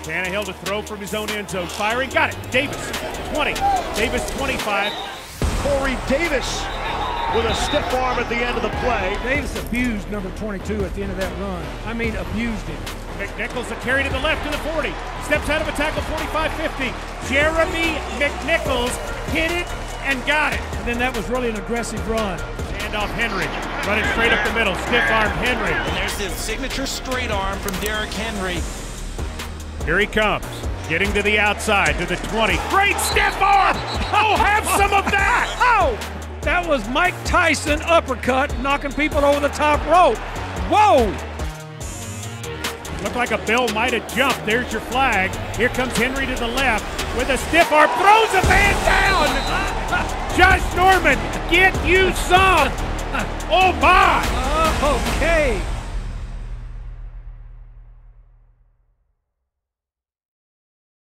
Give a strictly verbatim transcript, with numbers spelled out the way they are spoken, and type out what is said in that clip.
Tannehill to throw from his own end zone, firing, got it. Davis, twenty. Davis, twenty-five. Corey Davis with a stiff arm at the end of the play. Davis abused number twenty-two at the end of that run. I mean, abused him. McNichols a carry to the left to the forty. Steps out of a tackle, forty-five fifty. Jeremy McNichols hit it and got it. And then that was really an aggressive run. Hand off Henry, running straight up the middle. Stiff arm Henry. And there's the signature straight arm from Derrick Henry. Here he comes, getting to the outside, to the twenty. Great stiff arm! Oh, have some of that! Oh! That was Mike Tyson uppercut, knocking people over the top rope. Whoa! Looked like a bill might have jumped. There's your flag. Here comes Henry to the left with a stiff arm. Throws a man down! Josh Norman, get you some! Oh, my! Oh, okay.